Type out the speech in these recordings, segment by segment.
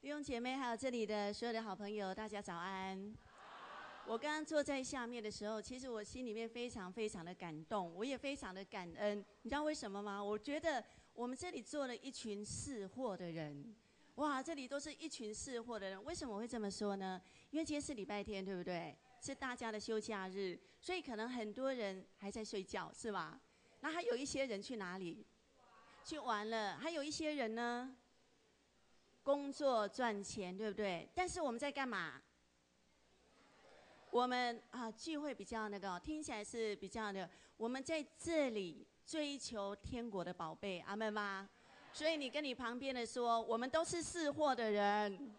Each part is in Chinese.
弟兄姐妹，还有这里的所有的好朋友，大家早安。我刚刚坐在下面的时候，其实我心里面非常非常的感动，我也非常的感恩。你知道为什么吗？我觉得我们这里坐了一群识货的人，哇，这里都是一群识货的人。为什么我会这么说呢？因为今天是礼拜天，对不对？是大家的休假日，所以可能很多人还在睡觉，是吧？那还有一些人去哪里？去玩了。还有一些人呢，工作赚钱，对不对？但是我们在干嘛？我们聚会比较那个，听起来是比较的。我们在这里追求天国的宝贝，阿们吗？所以你跟你旁边的说，我们都是识货的人。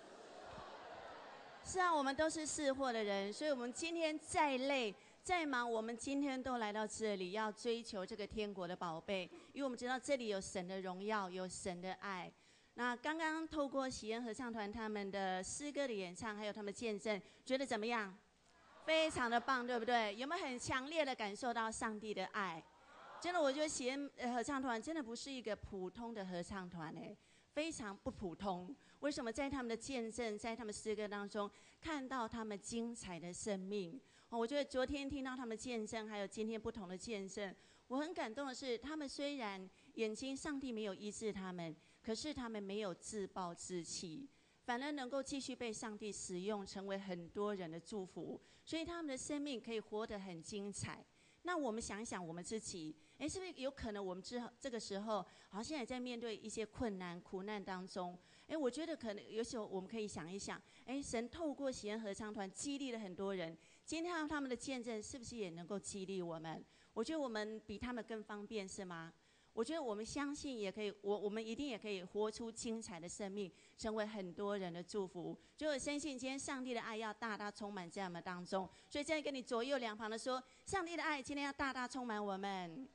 是啊，我们都是识货的人，所以我们今天再累再忙，我们今天都来到这里，要追求这个天国的宝贝，因为我们知道这里有神的荣耀，有神的爱。那刚刚透过喜恩合唱团他们的诗歌的演唱，还有他们的见证，觉得怎么样？非常的棒，对不对？有没有很强烈的感受到上帝的爱？真的，我觉得喜恩合唱团真的不是一个普通的合唱团非常不普通。为什么在他们的见证，在他们诗歌当中看到他们精彩的生命？我觉得昨天听到他们见证，还有今天不同的见证，我很感动的是，他们虽然眼睛上帝没有医治他们，可是他们没有自暴自弃，反而能够继续被上帝使用，成为很多人的祝福，所以他们的生命可以活得很精彩。那我们想一想我们自己，是不是有可能我们这个时候，好像现在在面对一些困难、苦难当中？我觉得可能有时候我们可以想一想，神透过喜恩合唱团激励了很多人，今天他们的见证是不是也能够激励我们？我觉得我们比他们更方便，是吗？我觉得我们相信也可以，我们一定也可以活出精彩的生命，成为很多人的祝福。就我相信今天上帝的爱要大大充满在我们当中，所以在跟你左右两旁的说，上帝的爱今天要大大充满我们。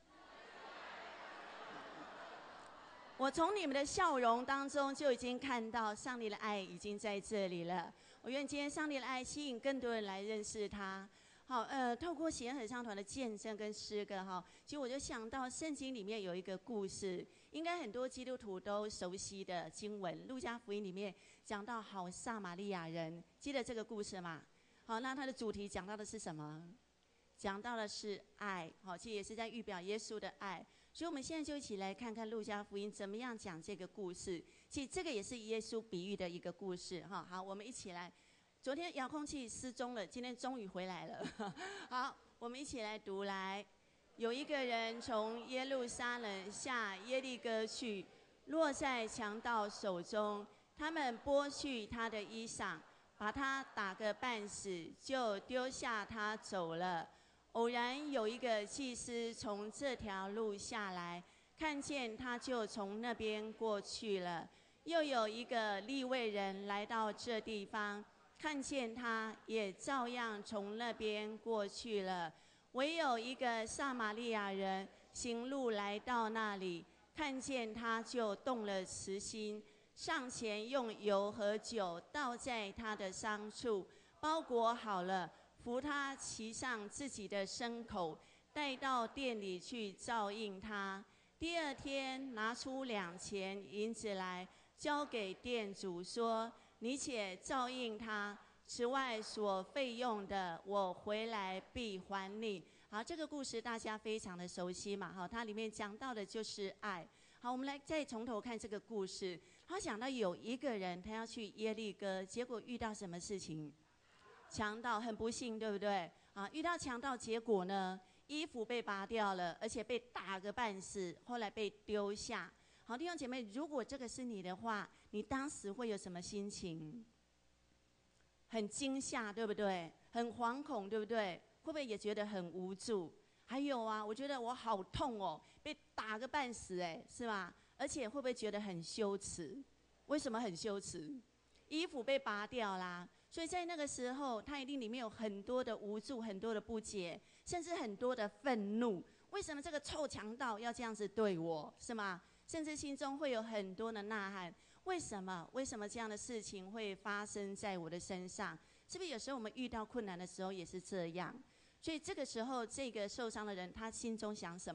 我从你们的笑容当中就已经看到上帝的爱已经在这里了。我愿今天上帝的爱吸引更多人来认识他。好，透过喜恩合唱团的见证跟诗歌其实我就想到圣经里面有一个故事，应该很多基督徒都熟悉的经文，路加福音里面讲到好撒玛利亚人，记得这个故事吗？好，那它的主题讲到的是什么？讲到的是爱，其实也是在预表耶稣的爱。所以我们现在就一起来看看路加福音怎么样讲这个故事。其实这个也是耶稣比喻的一个故事好，我们一起来。昨天遥控器失踪了，今天终于回来了。好，我们一起来读来。有一个人从耶路撒冷下耶利哥去，落在强盗手中，他们剥去他的衣裳，把他打个半死，就丢下他走了。偶然有一个祭司从这条路下来，看见他就从那边过去了。又有一个利未人来到这地方，看见他也照样从那边过去了。唯有一个撒玛利亚人行路来到那里，看见他就动了慈心，上前用油和酒倒在他的伤处，包裹好了，扶他骑上自己的牲口，带到店里去照应他。第二天拿出2钱银子来，交给店主说：“你且照应他，此外所费用的，我回来必还你。”好，这个故事大家非常的熟悉嘛，它里面讲到的就是爱。好，我们来再从头看这个故事。他讲到有一个人，他要去耶利哥，结果遇到什么事情？强盗，很不幸，对不对？遇到强盗，结果呢，衣服被拔掉了，而且被打个半死，后来被丢下。好，弟兄姐妹，如果这个是你的话，你当时会有什么心情？很惊吓，对不对？很惶恐，对不对？会不会也觉得很无助？还有我觉得我好痛哦，被打个半死，是吧？而且会不会觉得很羞耻？为什么很羞耻？衣服被拔掉啦，所以在那个时候，他一定里面有很多的无助，很多的不解，甚至很多的愤怒。为什么这个臭强盗要这样子对我，是吗？甚至心中会有很多的呐喊：为什么？为什么这样的事情会发生在我的身上？是不是有时候我们遇到困难的时候也是这样？所以这个时候，这个受伤的人他心中想什么？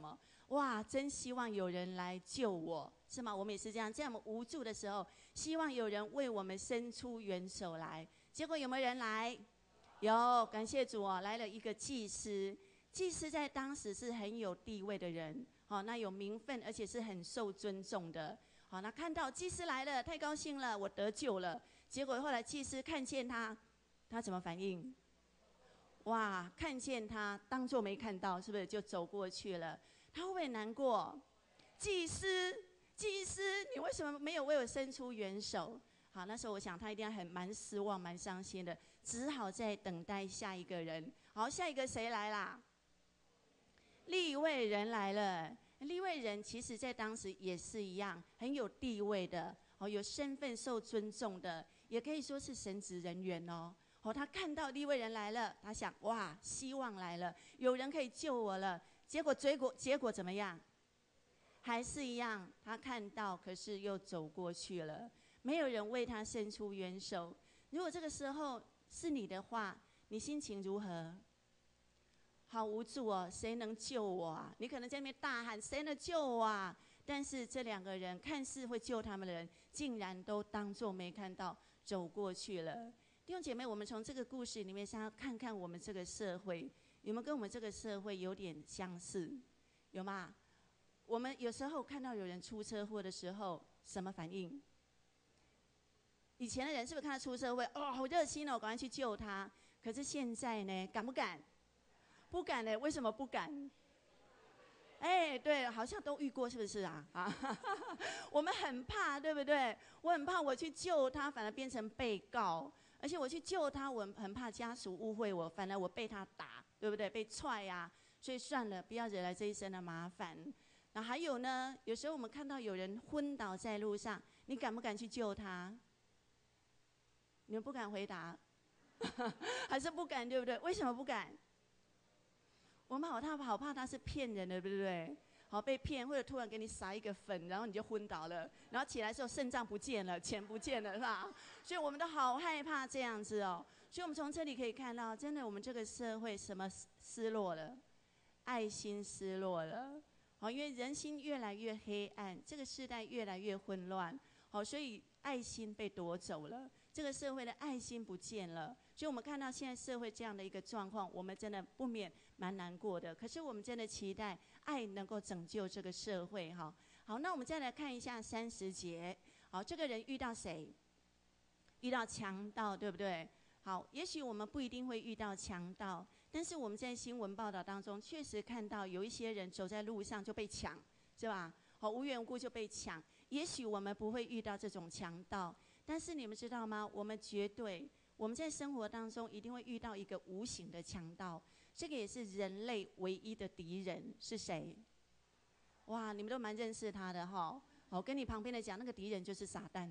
哇，真希望有人来救我，是吗？我们也是这样，在我们无助的时候，希望有人为我们伸出援手来。结果有没有人来？有，感谢主哦，来了一个祭司。祭司在当时是很有地位的人，好，那有名分，而且是很受尊重的。好，那看到祭司来了，太高兴了，我得救了。结果后来祭司看见他，他怎么反应？哇，看见他当作没看到，是不是就走过去了？他会不会难过？祭司，祭司，你为什么没有为我伸出援手？好，那时候我想他一定蛮失望、蛮伤心的，只好再等待下一个人。好，下一个谁来啦？利未人来了。利未人其实在当时也是一样，很有地位的，哦，有身份、受尊重的，也可以说是神职人员哦。哦，他看到利未人来了，他想哇，希望来了，有人可以救我了。结果怎么样？还是一样，他看到，可是又走过去了，没有人为他伸出援手。如果这个时候是你的话，你心情如何？好无助哦，谁能救我啊？你可能在那边大喊：“谁能救我啊？”但是这两个人看似会救他们的人，竟然都当作没看到，走过去了。弟兄姐妹，我们从这个故事里面，想要看看我们这个社会有没有跟我们这个社会有点相似，有吗？我们有时候看到有人出车祸的时候，什么反应？以前的人是不是看他出车祸，哦，好热心哦，赶快去救他？可是现在呢，敢不敢？不敢呢？为什么不敢？哎，对，好像都遇过，是不是啊？啊，我们很怕，对不对？我很怕我去救他，反而变成被告，而且我去救他，我很怕家属误会我，反而我被他打，对不对？被踹呀，所以算了，不要惹来这一身的麻烦。那还有呢，有时候我们看到有人昏倒在路上，你敢不敢去救他？你们不敢回答，还是不敢，对不对？为什么不敢？我们好怕他是骗人的，对不对？好被骗，或者突然给你撒一个粉，然后你就昏倒了，然后起来之后肾脏不见了，钱不见了，是吧？所以我们都好害怕这样子哦。所以我们从这里可以看到，真的我们这个社会什么失落了？爱心失落了。好，因为人心越来越黑暗，这个时代越来越混乱，好，所以爱心被夺走了，这个社会的爱心不见了。所以我们看到现在社会这样的一个状况，我们真的不免蛮难过的。可是我们真的期待爱能够拯救这个社会哈。好，那我们再来看一下30节。好，这个人遇到谁？遇到强盗，对不对？好，也许我们不一定会遇到强盗，但是我们在新闻报道当中确实看到有一些人走在路上就被抢，是吧？好，无缘无故就被抢。也许我们不会遇到这种强盗，但是你们知道吗？我们在生活当中一定会遇到一个无形的强盗，这个也是人类唯一的敌人是谁？哇，你们都蛮认识他的哈。好，跟你旁边的讲，那个敌人就是撒旦。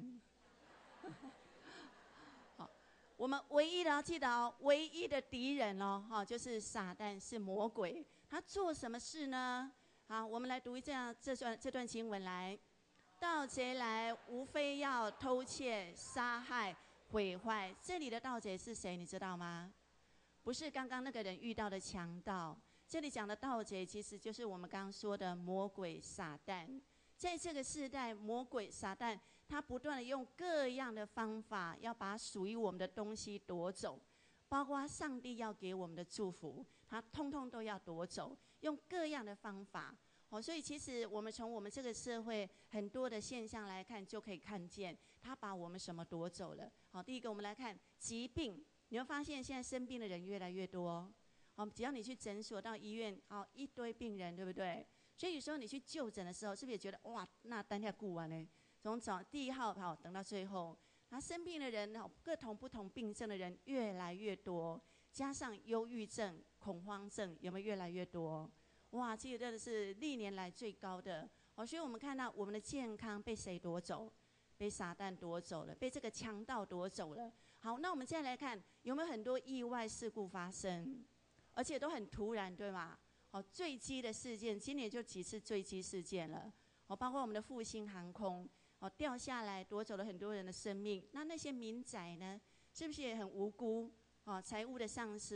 好，我们唯一的要记得哦，唯一的敌人哦，哈，就是撒旦，是魔鬼。他做什么事呢？好，我们来读这段经文来。盗贼来，无非要偷窃、杀害、毁坏。这里的盗贼是谁？你知道吗？不是刚刚那个人遇到的强盗。这里讲的盗贼，其实就是我们刚刚说的魔鬼撒旦。在这个世代，魔鬼撒旦他不断的用各样的方法，要把属于我们的东西夺走，包括上帝要给我们的祝福，他通通都要夺走，用各样的方法。所以其实我们从我们这个社会很多的现象来看，就可以看见他把我们什么夺走了。好，第一个我们来看疾病，你会发现现在生病的人越来越多。好，只要你去诊所到医院，一堆病人，对不对？所以有时候你去就诊的时候，是不是也觉得哇，那单下顾完呢？从第1号好等到最后，他生病的人各种不同病症的人越来越多，加上忧郁症、恐慌症有没有越来越多？哇，这个真的是历年来最高的。所以我们看到我们的健康被谁夺走？被撒旦夺走了，被这个强盗夺走了。好，那我们再来看有没有很多意外事故发生，而且都很突然，对吗？坠机的事件，今年就几次坠机事件了。包括我们的复兴航空，掉下来夺走了很多人的生命。那些民宅呢，是不是也很无辜？财务的丧失，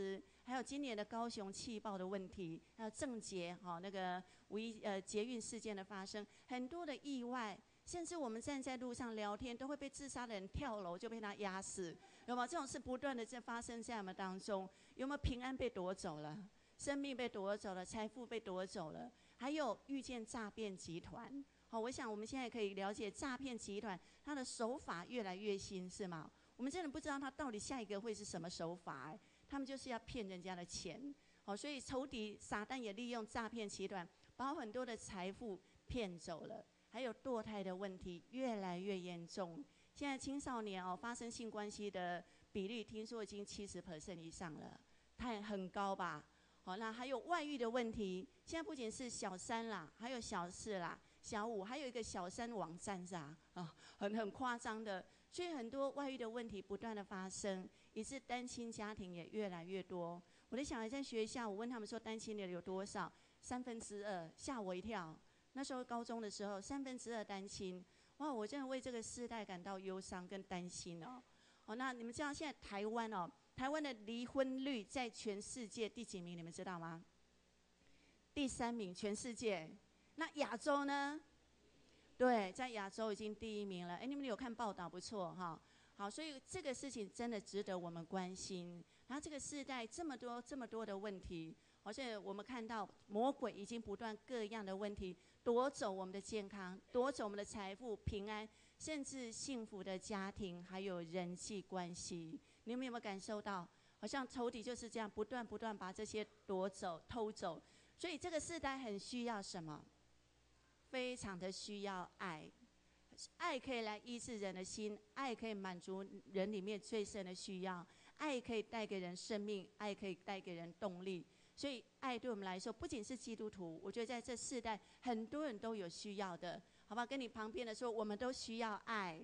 还有今年的高雄气爆的问题，还有郑捷那个捷运事件的发生，很多的意外，甚至我们站在路上聊天，都会被自杀的人跳楼就被他压死，有没有？这种事不断的在发生在我们当中，有没有平安被夺走了？生命被夺走了，财富被夺走了，还有遇见诈骗集团。我想我们现在可以了解诈骗集团它的手法越来越新，是吗？我们真的不知道他到底下一个会是什么手法，他们就是要骗人家的钱，所以仇敌撒旦也利用诈骗集团，把很多的财富骗走了。还有堕胎的问题越来越严重，现在青少年发生性关系的比例，听说已经70% 以上了，很高吧？那还有外遇的问题，现在不仅是小三啦，还有小四啦、小五，还有一个小三网站是很夸张的。所以很多外遇的问题不断的发生，以致单亲家庭也越来越多。我的小孩在学校，我问他们说单亲的有多少？2/3，吓我一跳。那时候高中的时候，2/3单亲，哇！我真的为这个世代感到忧伤跟担心哦。那你们知道现在台湾的离婚率在全世界第几名？你们知道吗？第3名，全世界。那亚洲呢？对，在亚洲已经第1名了。你们有看报道？不错哈。好，所以这个事情真的值得我们关心。然后这个世代这么多的问题，而且我们看到魔鬼已经不断各样的问题夺走我们的健康，夺走我们的财富、平安，甚至幸福的家庭，还有人际关系。你们有没有感受到？好像仇敌就是这样不断把这些夺走、偷走。所以这个世代很需要什么？非常的需要爱。爱可以来医治人的心，爱可以满足人里面最深的需要，爱可以带给人生命，爱可以带给人动力。所以爱对我们来说，不仅是基督徒，我觉得在这世代很多人都有需要的，好不好？跟你旁边的说，我们都需要爱。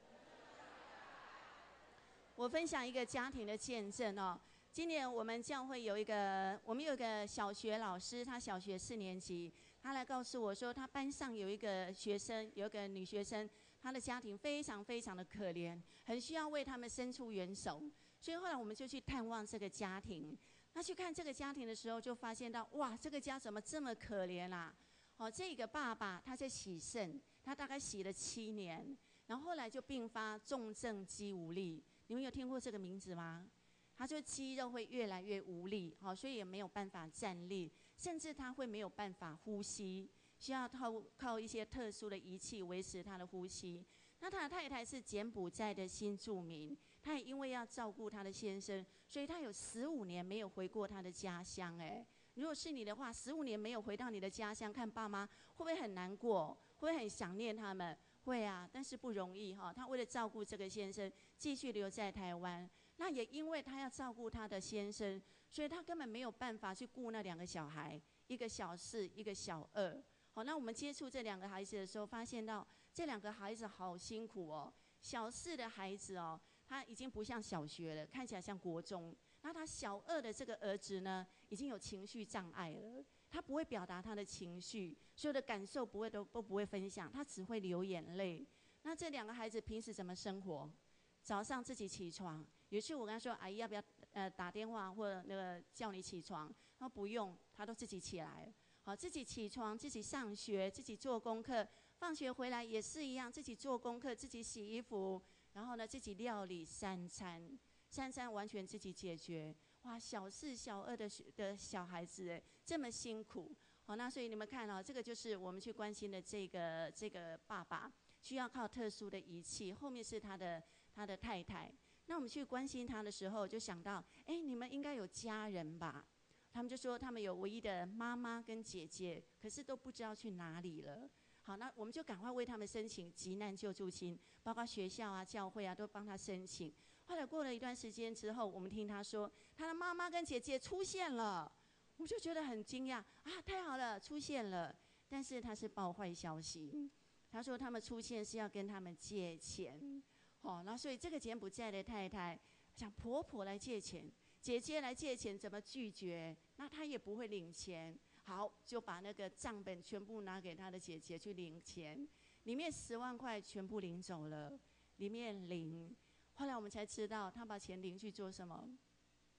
我分享一个家庭的见证哦。今年我们教会有一个小学老师，他小学4年级，他来告诉我说，他班上有一个女学生，她的家庭非常的可怜，很需要为他们伸出援手。所以后来我们就去探望这个家庭。那去看这个家庭的时候，就发现到，哇，这个家怎么这么可怜啊？这个爸爸他在洗肾，他大概洗了7年，然后后来就并发重症肌无力。你们有听过这个名字吗？他就肌肉会越来越无力，所以也没有办法站立，甚至他会没有办法呼吸，需要靠一些特殊的仪器维持他的呼吸。那他的太太是柬埔寨的新住民，他也因为要照顾他的先生，所以他有15年没有回过他的家乡。如果是你的话，15年没有回到你的家乡看爸妈，会不会很难过？会不会很想念他们？会啊，但是不容易哈。他为了照顾这个先生，继续留在台湾。那也因为他要照顾他的先生，所以他根本没有办法去顾那2个小孩，一个小4，一个小2。好，那我们接触这2个孩子的时候，发现到这2个孩子好辛苦哦。小4的孩子哦，他已经不像小学了，看起来像国中。那他小2的这个儿子呢，已经有情绪障碍了。他不会表达他的情绪，所有的感受都不会分享，他只会流眼泪。那这2个孩子平时怎么生活？早上自己起床，有一次我跟他说：“阿姨要不要打电话或者那个叫你起床？”他说不用，他都自己起来了。好，自己起床，自己上学，自己做功课，放学回来也是一样，自己做功课，自己洗衣服，然后呢自己料理3餐完全自己解决。哇，小4、小2的小孩子这么辛苦。好，那所以你们看这个就是我们去关心的这个爸爸，需要靠特殊的仪器，后面是他的太太。那我们去关心他的时候，就想到，你们应该有家人吧？他们就说他们有唯一的妈妈跟姐姐，可是都不知道去哪里了。好，那我们就赶快为他们申请急难救助金，包括学校啊、教会啊都帮他申请。后来过了一段时间之后，我们听他说，他的妈妈跟姐姐出现了，我们就觉得很惊讶啊，太好了，出现了。但是他是报坏消息，他说他们出现是要跟他们借钱。那所以这个柬埔寨的太太想婆婆来借钱，姐姐来借钱，怎么拒绝？那她也不会领钱。好，就把那个账本全部拿给他的姐姐去领钱，里面10万块全部领走了，里面零。后来我们才知道，他把钱领去做什么？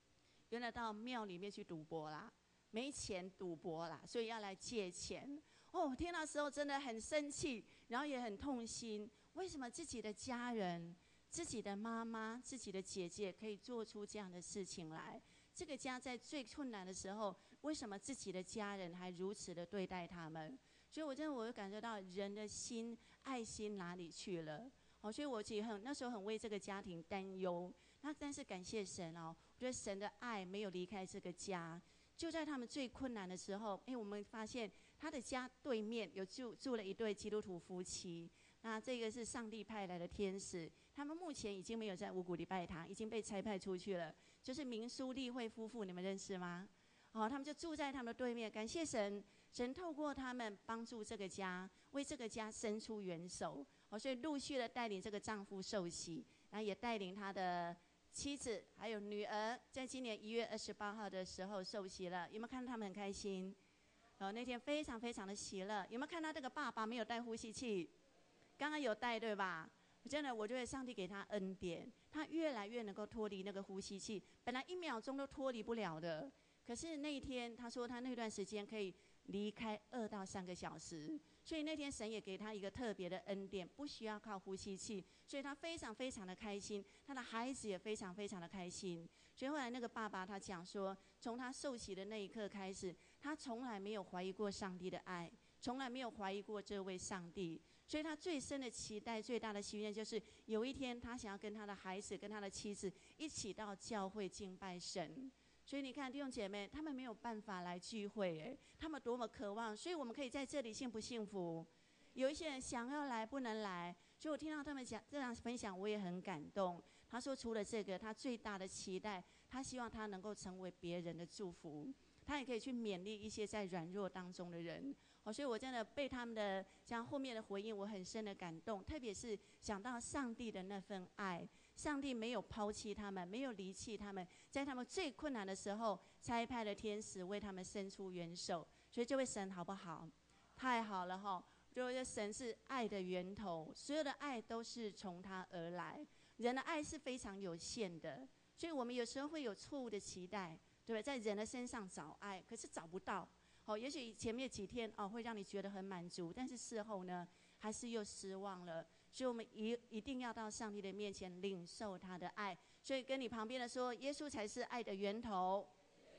原来到庙里面去赌博啦，没钱赌博啦，所以要来借钱。哦，听到时候真的很生气，然后也很痛心。为什么自己的家人、自己的妈妈、自己的姐姐可以做出这样的事情来？这个家在最困难的时候，为什么自己的家人还如此的对待他们？所以我就感觉到人的心、爱心哪里去了？哦，所以我其实那时候很为这个家庭担忧。但是感谢神哦，我觉得神的爱没有离开这个家。就在他们最困难的时候，我们发现他的家对面有住了一对基督徒夫妻。那这个是上帝派来的天使，他们目前已经没有在五谷里拜堂，已经被差派出去了。就是民苏利会夫妇，你们认识吗？哦，他们就住在他们的对面。感谢神，神透过他们帮助这个家，为这个家伸出援手。哦，所以陆续的带领这个丈夫受洗，然后也带领他的妻子还有女儿，在今年1月28号的时候受洗了。有没有看到他们很开心？那天非常非常的喜乐。有没有看到这个爸爸没有带呼吸器？刚刚有带对吧？真的，我觉得上帝给他恩典，他越来越能够脱离那个呼吸器，本来1秒钟都脱离不了的。可是那一天，他说他那段时间可以离开2到3个小时，所以那天神也给他一个特别的恩典，不需要靠呼吸器，所以他非常非常的开心，他的孩子也非常非常的开心。所以后来那个爸爸他讲说，从他受洗的那一刻开始，他从来没有怀疑过上帝的爱，从来没有怀疑过这位上帝。所以他最深的期待、最大的心愿，就是有一天他想要跟他的孩子、跟他的妻子一起到教会敬拜神。所以你看弟兄姐妹，他们没有办法来聚会，他们多么渴望。所以我们可以在这里幸不幸福？有一些人想要来不能来，所以我听到他们讲这样分享，我也很感动。他说除了这个，他最大的期待，他希望他能够成为别人的祝福，他也可以去勉励一些在软弱当中的人。所以我真的被他们的这样后面的回应，我很深的感动。特别是想到上帝的那份爱，上帝没有抛弃他们，没有离弃他们，在他们最困难的时候，差派了天使为他们伸出援手。所以这位神好不好？太好了哈！就是神是爱的源头，所有的爱都是从他而来。人的爱是非常有限的，所以我们有时候会有错误的期待，对不对？在人的身上找爱，可是找不到。也许前面几天会让你觉得很满足，但是事后呢，还是又失望了。所以我们一定要到上帝的面前领受他的爱。所以跟你旁边的说，耶稣才是爱的源头。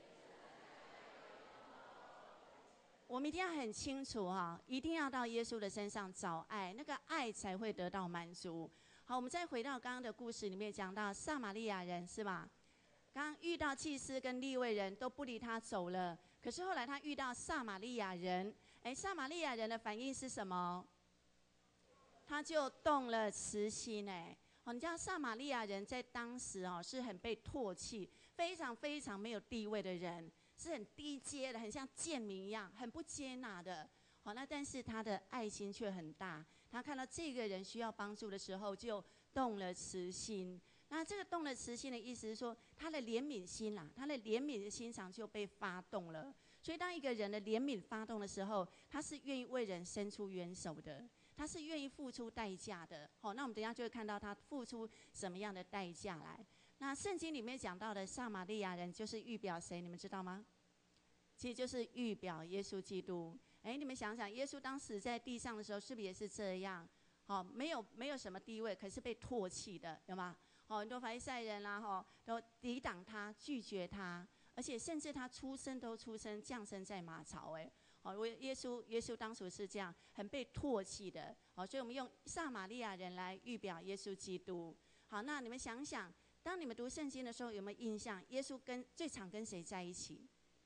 我们一定要很清楚一定要到耶稣的身上找爱，那个爱才会得到满足。好，我们再回到刚刚的故事里面，讲到撒玛利亚人是吧？刚刚遇到祭司跟利未人都不理他走了，可是后来他遇到撒玛利亚人，撒玛利亚人的反应是什么？他就动了慈心你知道撒玛利亚人在当时是很被唾弃，非常非常没有地位的人，是很低阶的，很像贱民一样，很不接纳的。那但是他的爱心却很大，他看到这个人需要帮助的时候，就动了慈心。那这个动了慈心的意思是说，他的怜悯心他的怜悯的心肠就被发动了。所以当一个人的怜悯发动的时候，他是愿意为人伸出援手的，他是愿意付出代价的。那我们等一下就会看到他付出什么样的代价来。那圣经里面讲到的撒玛利亚人就是预表谁？你们知道吗？其实就是预表耶稣基督。你们想想，耶稣当时在地上的时候，是不是也是这样？没有什么地位，可是被唾弃的，有吗？很多法利赛人啦，都抵挡他，拒绝他，而且甚至他降生在马槽。耶稣当时是这样，很被唾弃的。所以我们用撒玛利亚人来预表耶稣基督。好，那你们想想，当你们读圣经的时候，有没有印象？耶稣最常跟谁在一起？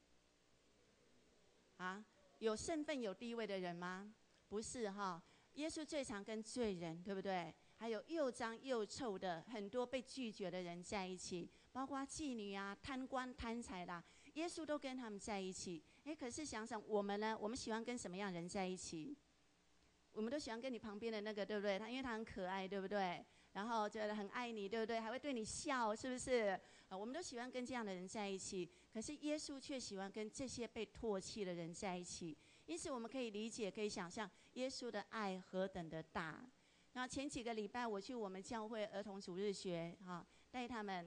有身份有地位的人吗？不是耶稣最常跟罪人，对不对？还有又脏又臭的很多被拒绝的人在一起，包括妓女贪官贪财啦，耶稣都跟他们在一起。可是想想我们呢？我们喜欢跟什么样的人在一起？我们都喜欢跟你旁边的那个，对不对？因为他很可爱，对不对？然后觉得很爱你，对不对？还会对你笑，是不是？我们都喜欢跟这样的人在一起。可是耶稣却喜欢跟这些被唾弃的人在一起。因此我们可以理解，可以想象耶稣的爱何等的大。然后前几个礼拜我去我们教会儿童主日学带他们，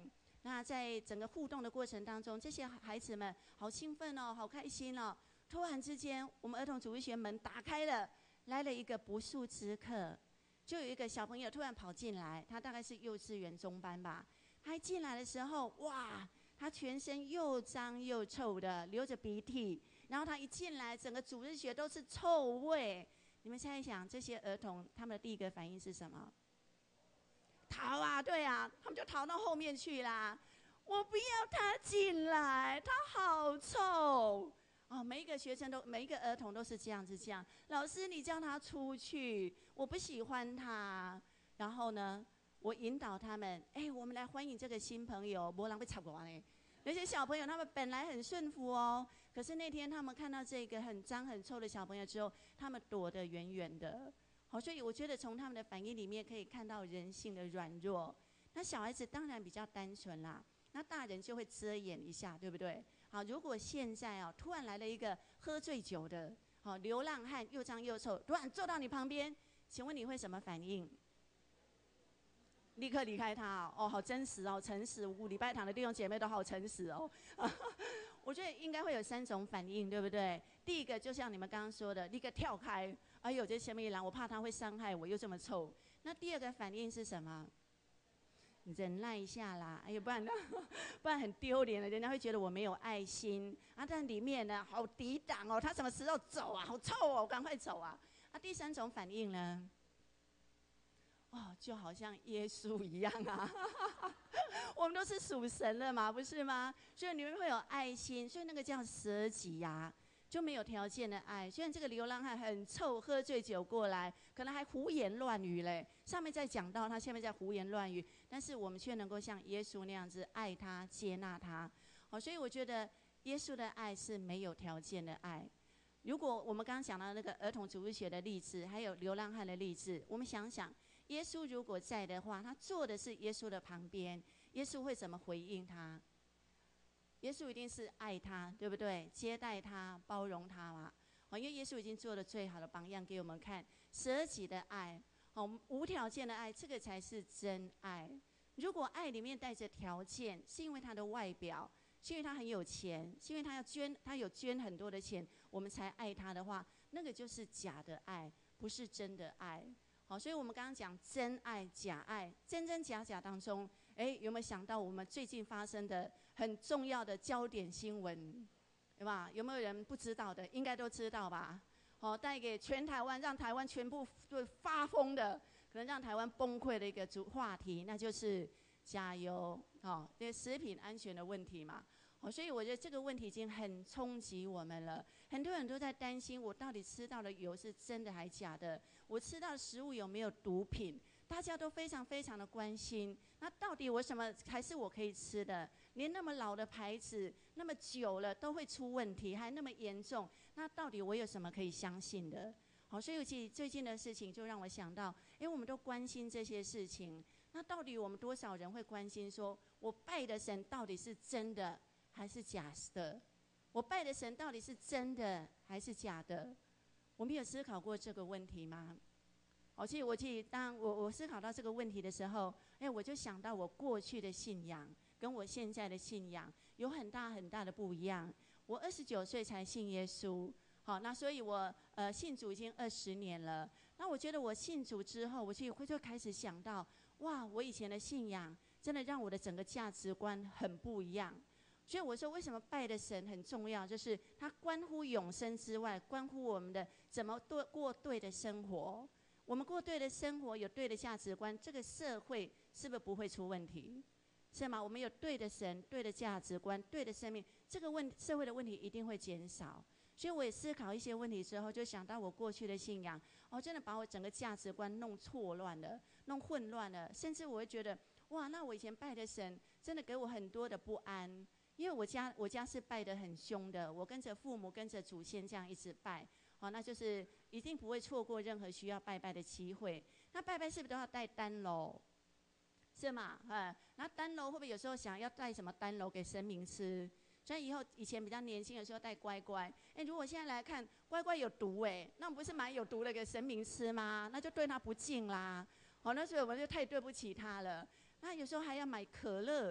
那在整个互动的过程当中，这些孩子们好兴奋哦，好开心哦。突然之间，我们儿童主日学门打开了，来了一个不速之客，就有一个小朋友突然跑进来，他大概是幼稚园中班吧。他一进来的时候，哇，他全身又脏又臭的，流着鼻涕。然后他一进来，整个主日学都是臭味。你们猜一想，这些儿童他们的第一个反应是什么？逃啊，对啊，他们就逃到后面去啦。我不要他进来，他好臭。哦，每一个学生都，每一个儿童都是这样子讲。老师，你叫他出去，我不喜欢他。然后呢，我引导他们，我们来欢迎这个新朋友。没人被插过呢。那些小朋友他们本来很顺服哦，可是那天他们看到这个很脏很臭的小朋友之后，他们躲得远远的。好，所以我觉得从他们的反应里面可以看到人性的软弱。那小孩子当然比较单纯啦，那大人就会遮掩一下，对不对？好，如果现在哦突然来了一个喝醉酒的，好流浪汉，又脏又臭，突然坐到你旁边，请问你会什么反应？立刻离开他哦，好真实哦，诚实无辜。礼拜堂的弟兄姐妹都好诚实哦。我觉得应该会有3种反应，对不对？第一个就像你们刚刚说的，立刻跳开。哎呦，这前面一来，我怕他会伤害我，又这么臭。那第二个反应是什么？你忍耐一下啦，哎呦，不然很丢脸了，人家会觉得我没有爱心啊。但里面呢，好抵挡哦，他什么时候走啊？好臭哦，赶快走啊！啊，第3种反应呢？哦，就好像耶稣一样啊，我们都是属神的嘛，不是吗？所以你们会有爱心，所以那个叫舍己呀，就没有条件的爱。虽然这个流浪汉很臭，喝醉酒过来，可能还胡言乱语嘞。上面在讲到他，下面在胡言乱语，但是我们却能够像耶稣那样子爱他、接纳他。好，所以我觉得耶稣的爱是没有条件的爱。如果我们刚刚讲到那个儿童主日学的例子，还有流浪汉的例子，我们想想。耶稣如果在的话，他坐的是耶稣的旁边，耶稣会怎么回应他？耶稣一定是爱他，对不对？接待他，包容他嘛。因为耶稣已经做了最好的榜样给我们看，舍己的爱，无条件的爱，这个才是真爱。如果爱里面带着条件，是因为他的外表，是因为他很有钱，是因为他有捐很多的钱，我们才爱他的话，那个就是假的爱，不是真的爱。好，所以我们刚刚讲真爱、假爱，真真假假当中，有没有想到我们最近发生的很重要的焦点新闻，对吧？有没有人不知道的？应该都知道吧？好，带给全台湾，让台湾全部就发疯的，可能让台湾崩溃的一个话题，那就是加油，这食品安全的问题嘛。所以我觉得这个问题已经很冲击我们了。很多人都在担心，我到底吃到的油是真的还假的？我吃到的食物有没有毒品？大家都非常非常的关心。那到底我什么才是我可以吃的？连那么老的牌子，那么久了都会出问题，还那么严重，那到底我有什么可以相信的？好，所以最近的事情就让我想到，我们都关心这些事情。那到底我们多少人会关心说，我拜的神到底是真的还是假的？我拜的神到底是真的还是假的？我们有思考过这个问题吗？其实当我思考到这个问题的时候，我就想到我过去的信仰跟我现在的信仰有很大很大的不一样。我29岁才信耶稣，好，那所以我信主已经20年了。那我觉得我信主之后，我就开始想到，哇，我以前的信仰真的让我的整个价值观很不一样。所以我说，为什么拜的神很重要？就是它关乎永生之外，关乎我们的怎么过对的生活。我们过对的生活，有对的价值观，这个社会是不是不会出问题？是吗？我们有对的神、对的价值观、对的生命，这个社会的问题一定会减少。所以我也思考一些问题之后，就想到我过去的信仰，真的把我整个价值观弄错乱了，弄混乱了，甚至我会觉得，哇，那我以前拜的神真的给我很多的不安。因为我家是拜得很凶的，我跟着父母跟着祖先这样一直拜，那就是一定不会错过任何需要拜拜的机会。那拜拜是不是都要带单楼？是吗？那单楼会不会有时候想要带什么单楼给神明吃？所以以前比较年轻的时候带乖乖，如果现在来看乖乖有毒那不是蛮有毒的给神明吃吗？那就对他不敬啦。那所以我们就太对不起他了。那有时候还要买可乐。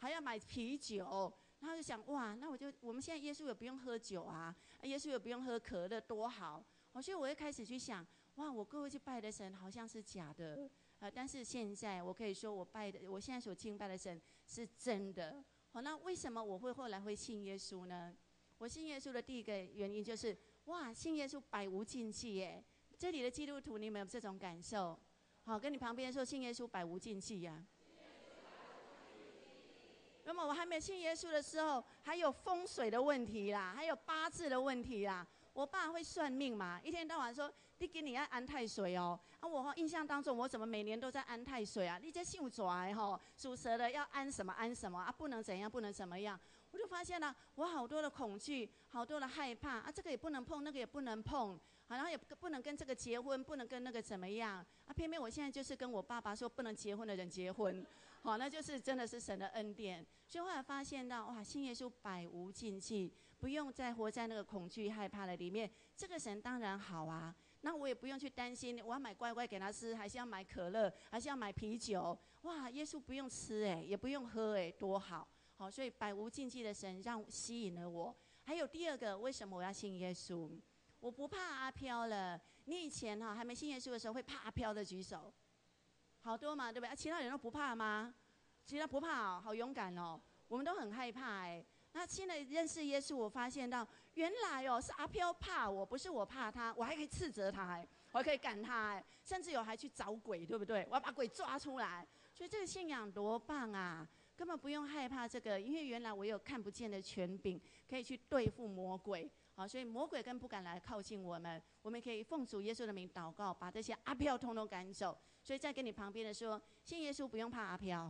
还要买啤酒。然后就想，哇，那我们现在耶稣也不用喝酒啊，耶稣也不用喝可乐，多好。所以我会开始去想，哇，我过去拜的神好像是假的，但是现在我可以说我现在所敬拜的神是真的。好，那为什么我后来会信耶稣呢？我信耶稣的第一个原因就是，哇，信耶稣百无禁忌耶。这里的基督徒，你们有这种感受？好，跟你旁边说，信耶稣百无禁忌呀。那么我还没信耶稣的时候，还有风水的问题啦，还有八字的问题啦。我爸会算命嘛，一天到晚说你给你要安太岁哦。我印象当中，我怎么每年都在安太岁啊？你这姓拽吼，属蛇的要安什么安什么啊？不能怎样，不能怎么样。我就发现了，我好多的恐惧，好多的害怕啊！这个也不能碰，那个也不能碰，好，然后也不能跟这个结婚，不能跟那个怎么样啊？偏偏我现在就是跟我爸爸说不能结婚的人结婚。好，那就是真的是神的恩典。所以后来发现到，哇，信耶稣百无禁忌，不用再活在那个恐惧害怕的里面。这个神当然好啊，那我也不用去担心，我要买乖乖给他吃，还是要买可乐，还是要买啤酒？哇，耶稣不用吃也不用喝多好。好，所以百无禁忌的神吸引了我。还有第二个，为什么我要信耶稣？我不怕阿飘了。你以前还没信耶稣的时候，会怕阿飘的举手。好多嘛，对不对？其他人都不怕吗？其他不怕哦，好勇敢哦。我们都很害怕那现在认识耶稣，我发现到原来是阿飘怕我，不是我怕他，我还可以斥责他我还可以赶他甚至还去找鬼，对不对？我要把鬼抓出来。所以这个信仰多棒啊！根本不用害怕这个，因为原来我有看不见的权柄，可以去对付魔鬼。好，所以魔鬼更不敢来靠近我们。我们可以奉主耶稣的名祷告，把这些阿飘通通赶走。所以在跟你旁边的说，信耶稣不用怕阿飘。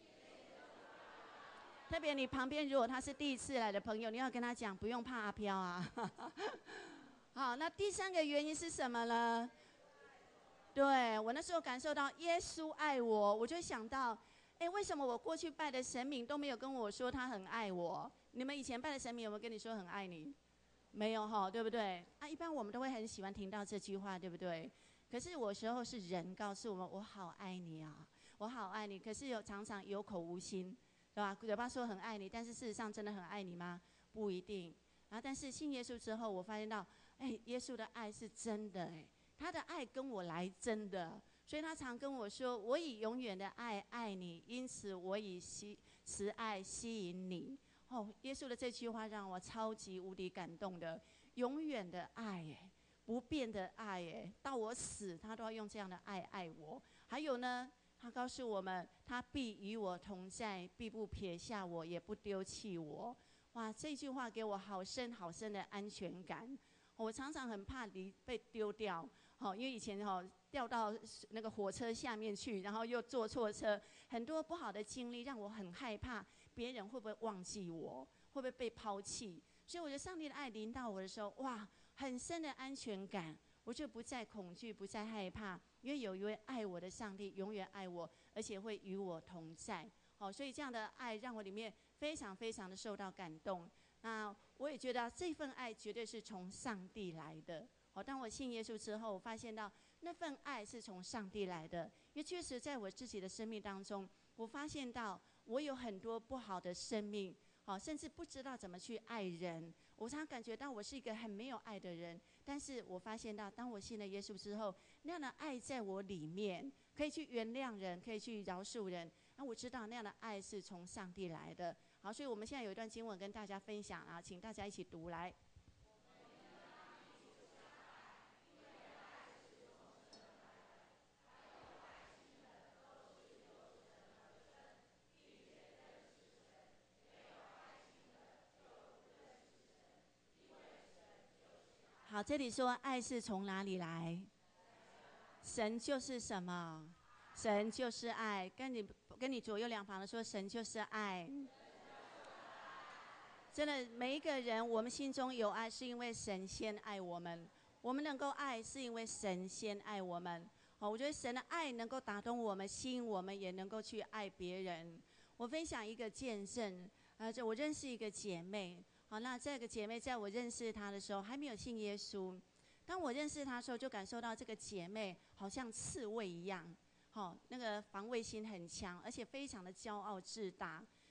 特别你旁边如果他是第一次来的朋友，你要跟他讲不用怕阿飘啊。好，那第三个原因是什么呢？对，我那时候感受到耶稣爱我，我就想到，为什么我过去拜的神明都没有跟我说他很爱我？你们以前拜的神明有没有跟你说很爱你？没有哈，对不对？一般我们都会很喜欢听到这句话，对不对？可是有时候是人告诉我们，我好爱你啊，我好爱你。可是常常有口无心，对吧？嘴巴说很爱你，但是事实上真的很爱你吗？不一定。但是信耶稣之后，我发现到，耶稣的爱是真的他的爱跟我来真的。所以他常跟我说，我以永远的爱爱你，因此我以慈爱吸引你。耶稣的这句话让我超级无敌感动的，永远的爱不变的爱到我死他都要用这样的爱爱我。还有呢，他告诉我们，他必与我同在，必不撇下我，也不丢弃我。哇，这句话给我好深好深的安全感。我常常很怕被丢掉，因为以前掉到那个火车下面去，然后又坐错车，很多不好的经历让我很害怕，别人会不会忘记我，会不会被抛弃？所以我觉得上帝的爱临到我的时候，哇，很深的安全感，我就不再恐惧，不再害怕，因为有一位爱我的上帝永远爱我，而且会与我同在。所以这样的爱让我里面非常非常的受到感动。那我也觉得这份爱绝对是从上帝来的。当我信耶稣之后，我发现到那份爱是从上帝来的。因为确实在我自己的生命当中，我发现到我有很多不好的生命，甚至不知道怎么去爱人。我常常感觉到我是一个很没有爱的人，但是我发现到当我信了耶稣之后，那样的爱在我里面，可以去原谅人，可以去饶恕人。那我知道那样的爱是从上帝来的。好，所以我们现在有一段经文跟大家分享啊，请大家一起读来。好，这里说爱是从哪里来？神就是什么？神就是爱。跟你左右两旁的说，神就是爱。真的，每一个人，我们心中有爱，是因为神先爱我们。我们能够爱，是因为神先爱我们。我觉得神的爱能够打动我们，吸引我们，也能够去爱别人。我分享一个见证，我认识一个姐妹。好，那这个姐妹在我认识她的时候还没有信耶稣。当我认识她的时候，就感受到这个姐妹好像刺猬一样，那个防卫心很强，而且非常的骄傲自大。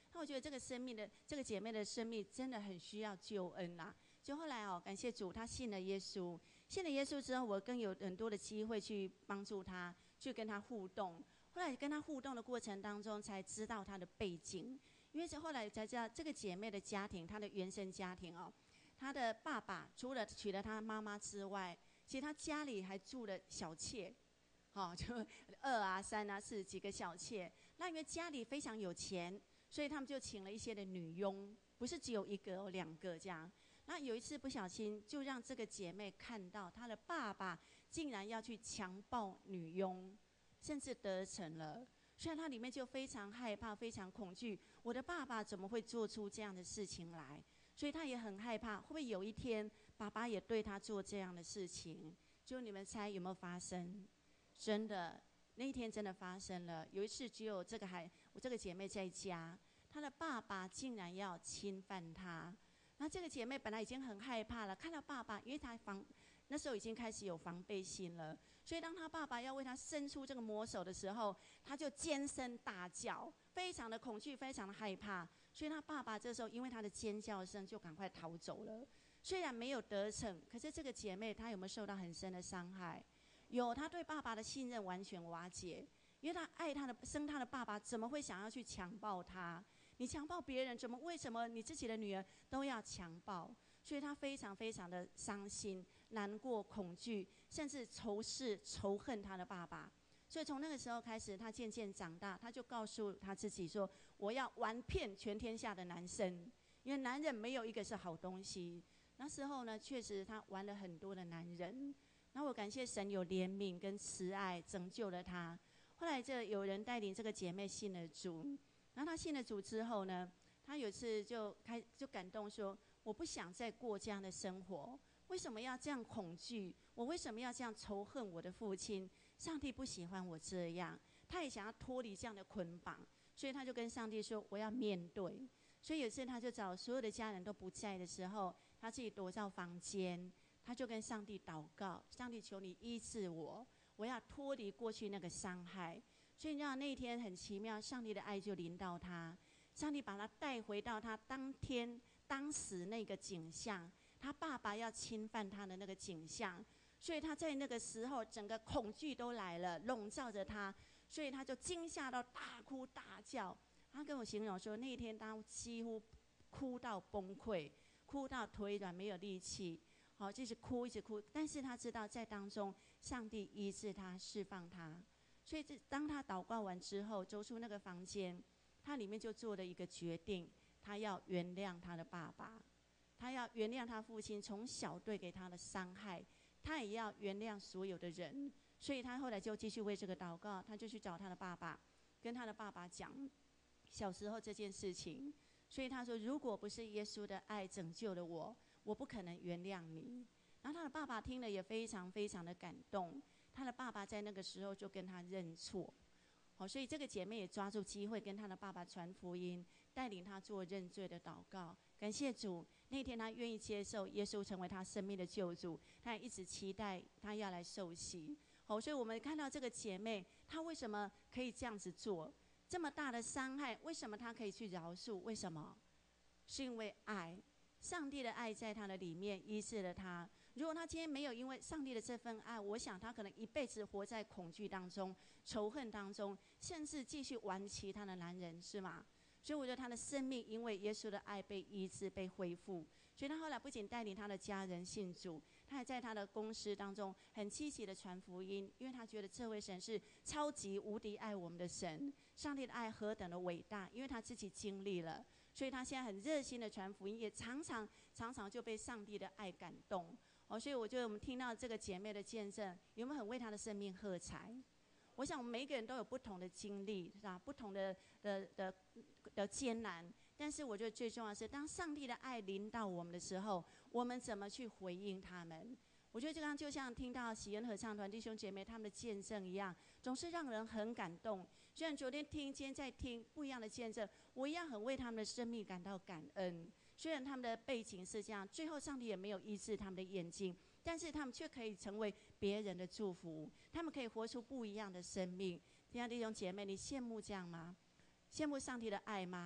那我觉得这个姐妹的生命真的很需要救恩啦。就后来感谢主，她信了耶稣。信了耶稣之后，我更有很多的机会去帮助她，去跟她互动。后来跟她互动的过程当中，才知道她的背景。因为后来才知道，这个姐妹的家庭，她的原生家庭她的爸爸除了娶了她妈妈之外，其实她家里还住了小妾，就2啊、3啊、4几个小妾。那因为家里非常有钱，所以他们就请了一些的女佣，不是只有1个2个这样。那有一次不小心，就让这个姐妹看到她的爸爸竟然要去强暴女佣，甚至得逞了。所以她里面就非常害怕，非常恐惧，我的爸爸怎么会做出这样的事情来？所以她也很害怕，会不会有一天爸爸也对她做这样的事情？就你们猜有没有发生？真的，那一天真的发生了。有一次，只有我这个姐妹在家，她的爸爸竟然要侵犯她。那这个姐妹本来已经很害怕了，看到爸爸，因为她那时候已经开始有防备心了，所以当她爸爸要为她伸出这个魔手的时候，她就尖声大叫，非常的恐惧，非常的害怕。所以她爸爸这时候因为她的尖叫声就赶快逃走了。虽然没有得逞，可是这个姐妹她有没有受到很深的伤害？有，她对爸爸的信任完全瓦解，因为她爱生她的爸爸，怎么会想要去强暴她？你强暴别人，为什么你自己的女儿都要强暴？所以她非常非常的伤心、难过、恐惧，甚至仇视、仇恨她的爸爸。所以从那个时候开始，她渐渐长大，她就告诉她自己说：“我要玩遍全天下的男生，因为男人没有一个是好东西。”那时候呢，确实她玩了很多的男人。然后我感谢神有怜悯跟慈爱，拯救了她。后来有人带领这个姐妹信了主。然后他信了主之后呢，他有一次就感动说：“我不想再过这样的生活，为什么要这样恐惧？我为什么要这样仇恨我的父亲？上帝不喜欢我这样，他也想要脱离这样的捆绑，所以他就跟上帝说：我要面对。所以有一次他就找所有的家人都不在的时候，他自己躲到房间，他就跟上帝祷告：上帝，求你医治我，我要脱离过去那个伤害。”所以你知道那一天很奇妙，上帝的爱就临到他，上帝把他带回到他当时那个景象，他爸爸要侵犯他的那个景象，所以他在那个时候整个恐惧都来了，笼罩着他，所以他就惊吓到大哭大叫。他跟我形容说，那一天他几乎哭到崩溃，哭到腿软没有力气，一直哭一直哭，但是他知道在当中上帝医治他，释放他。所以当他祷告完之后，走出那个房间，他里面就做了一个决定，他要原谅他的爸爸，他要原谅他父亲从小对给他的伤害，他也要原谅所有的人。所以他后来就继续为这个祷告，他就去找他的爸爸，跟他的爸爸讲小时候这件事情。所以他说，如果不是耶稣的爱拯救了我，我不可能原谅你。然后他的爸爸听了也非常非常的感动，他的爸爸在那个时候就跟他认错。所以这个姐妹也抓住机会跟他的爸爸传福音，带领他做认罪的祷告。感谢主，那天他愿意接受耶稣成为他生命的救主，他也一直期待他要来受洗。所以我们看到这个姐妹，她为什么可以这样子做？这么大的伤害，为什么她可以去饶恕？为什么？是因为爱，上帝的爱在她的里面医治了她。如果她今天没有因为上帝的这份爱，我想她可能一辈子活在恐惧当中、仇恨当中，甚至继续玩其他的男人，是吗？所以我觉得她的生命因为耶稣的爱被医治、被恢复。所以她后来不仅带领她的家人信主，她还在她的公司当中很积极的传福音，因为她觉得这位神是超级无敌爱我们的神，上帝的爱何等的伟大，因为她自己经历了。所以她现在很热心的传福音，也常常就被上帝的爱感动。所以我觉得我们听到这个姐妹的见证，有没有很为她的生命喝彩？我想我们每一个人都有不同的经历，是吧？不同的艰难，但是我觉得最重要的是，当上帝的爱临到我们的时候，我们怎么去回应他们？我觉得这刚就像听到喜恩合唱团弟兄姐妹他们的见证一样，总是让人很感动。虽然昨天听，今天在听不一样的见证，我一样很为他们的生命感到感恩。虽然他们的背景是这样，最后上帝也没有医治他们的眼睛，但是他们却可以成为别人的祝福，他们可以活出不一样的生命。亲爱的弟兄姐妹，你羡慕这样吗？羡慕上帝的爱吗？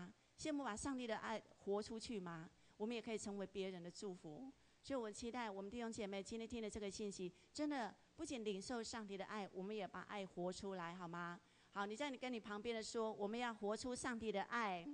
羡慕把上帝的爱活出去吗？我们也可以成为别人的祝福。所以我期待我们弟兄姐妹今天听的这个信息，真的不仅领受上帝的爱，我们也把爱活出来，好吗？好，你跟你旁边的说，我们要活出上帝的爱。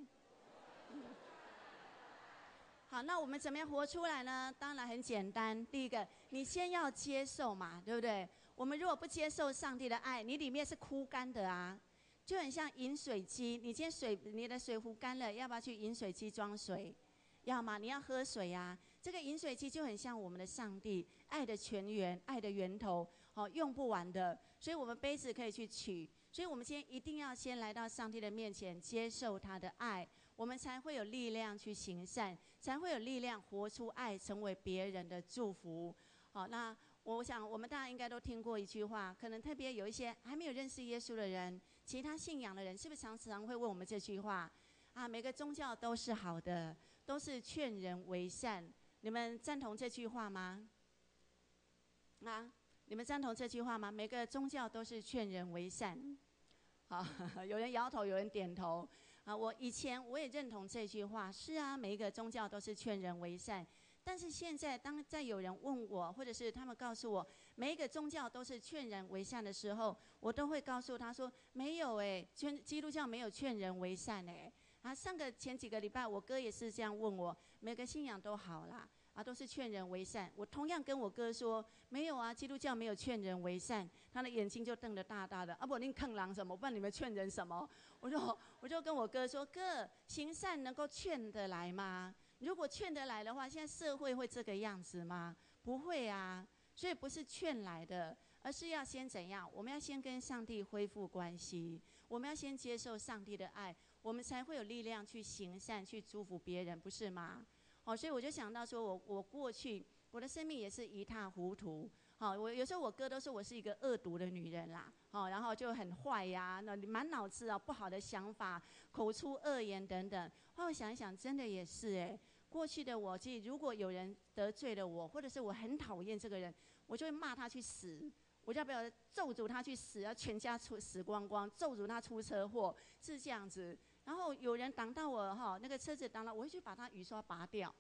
好，那我们怎么样活出来呢？当然很简单，第一个，你先要接受嘛，对不对？我们如果不接受上帝的爱，你里面是枯干的啊，就很像饮水机。你今天你的水壶干了，要不要去饮水机装水？要吗？你要喝水啊。这个饮水机就很像我们的上帝，爱的泉源，爱的源头，用不完的。所以我们杯子可以去取。所以我们今天一定要先来到上帝的面前，接受他的爱，我们才会有力量去行善，才会有力量活出爱，成为别人的祝福。好，那我想我们大家应该都听过一句话，可能特别有一些还没有认识耶稣的人，其他信仰的人，是不是常常会问我们这句话啊？每个宗教都是好的，都是劝人为善。你们赞同这句话吗？啊，你们赞同这句话吗？每个宗教都是劝人为善。好，有人摇头，有人点头。啊，我以前我也认同这句话，是啊，每一个宗教都是劝人为善。但是现在，当再有人问我，或者是他们告诉我，每一个宗教都是劝人为善的时候，我都会告诉他说，没有基督教没有劝人为善啊，前几个礼拜，我哥也是这样问我，每个信仰都好啦，啊，都是劝人为善。我同样跟我哥说，没有啊，基督教没有劝人为善。他的眼睛就瞪得大大的，啊不，你坑狼什么？不然你们劝人什么？我就跟我哥说，哥，行善能够劝得来吗？如果劝得来的话，现在社会会这个样子吗？不会啊。所以不是劝来的，而是要先怎样？我们要先跟上帝恢复关系，我们要先接受上帝的爱，我们才会有力量去行善，去祝福别人，不是吗？所以我就想到说，我过去我的生命也是一塌糊涂。我有时候我哥都说我是一个恶毒的女人啦，然后就很坏呀，那满脑子不好的想法，口出恶言等等。后来想一想，真的也是过去的我，其实如果有人得罪了我，或者是我很讨厌这个人，我就会骂他去死，我就要不要咒诅他去死，要全家死光光，咒诅他出车祸，是这样子。然后有人挡到我那个车子挡到，我会去把他雨刷拔掉，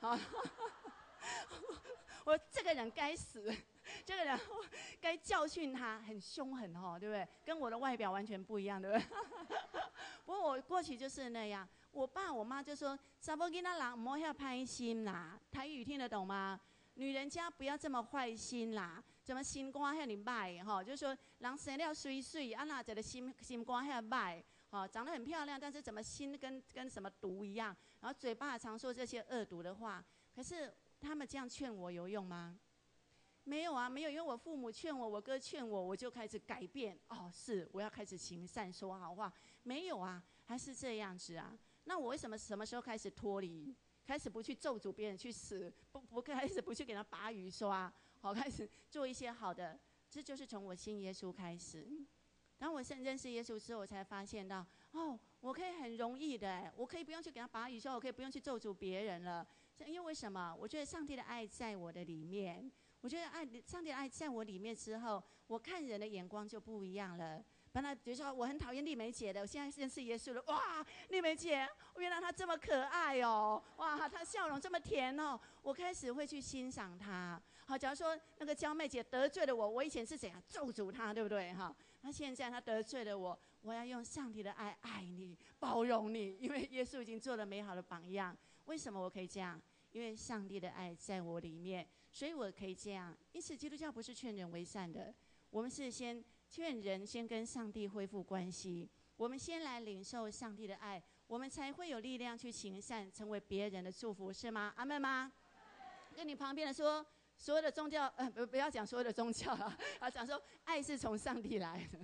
我这个人该死，这个人该教训他，很凶狠对不对？跟我的外表完全不一样，对不对？不过我过去就是那样，我爸我妈就说：“查某囡仔人唔好遐歹心啦。”台语听得懂吗？女人家不要这么坏心啦，怎么心肝遐尼歹就是说人生了水水，啊哪一个心肝遐歹长得很漂亮，但是怎么心跟什么毒一样？然后嘴巴常说这些恶毒的话，可是他们这样劝我有用吗？没有啊，没有，因为我父母劝我，我哥劝我，我就开始改变。是我要开始行善，说好话。没有啊，还是这样子啊。那我为什么什么时候开始脱离？开始不去咒诅别人去死，开始不去给他拔雨刷，开始做一些好的。这就是从我信耶稣开始。当我认识耶稣之后，我才发现到，我可以很容易的，我可以不用去给他拔雨刷，我可以不用去咒诅别人了。因为什么？我觉得上帝的爱在我的里面。我觉得上帝的爱在我里面之后，我看人的眼光就不一样了。本来比如说我很讨厌丽梅姐的，我现在认识耶稣了，哇，丽梅姐，原来她这么可爱哇，她笑容这么甜我开始会去欣赏她。假如说那个娇妹姐得罪了我，我以前是怎样咒诅她，对不对那现在她得罪了我，我要用上帝的爱爱你，包容你，因为耶稣已经做了美好的榜样。为什么我可以这样？因为上帝的爱在我里面，所以我可以这样。因此基督教不是劝人为善的，我们是先劝人先跟上帝恢复关系，我们先来领受上帝的爱，我们才会有力量去行善，成为别人的祝福，是吗？阿们吗？跟你旁边的说，所有的宗教不要讲所有的宗教讲说爱是从上帝来的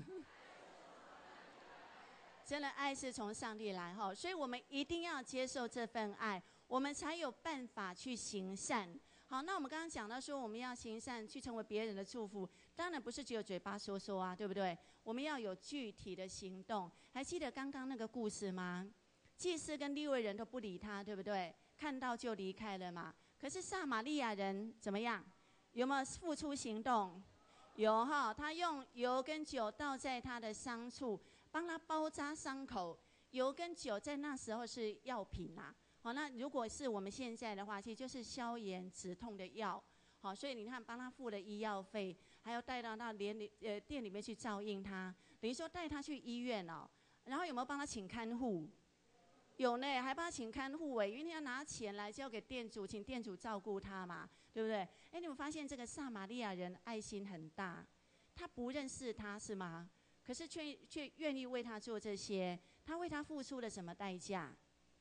真的爱是从上帝来所以我们一定要接受这份爱，我们才有办法去行善。好，那我们刚刚讲到说，我们要行善，去成为别人的祝福，当然不是只有嘴巴说说啊，对不对？我们要有具体的行动。还记得刚刚那个故事吗？祭司跟利未人都不理他，对不对？看到就离开了嘛。可是撒玛利亚人怎么样？有没有付出行动？有他用油跟酒倒在他的伤处，帮他包扎伤口。 油跟酒在那时候是药品啦。好，那如果是我们现在的话，其实就是消炎止痛的药。好，所以你看，帮他付了医药费，还要带到那店里面去照应他，等于说带他去医院哦。然后有没有帮他请看护？有呢，还帮他请看护因为你要拿钱来交给店主，请店主照顾他嘛，对不对？你们发现这个撒玛利亚人爱心很大，他不认识他是吗？可是却愿意为他做这些，他为他付出了什么代价？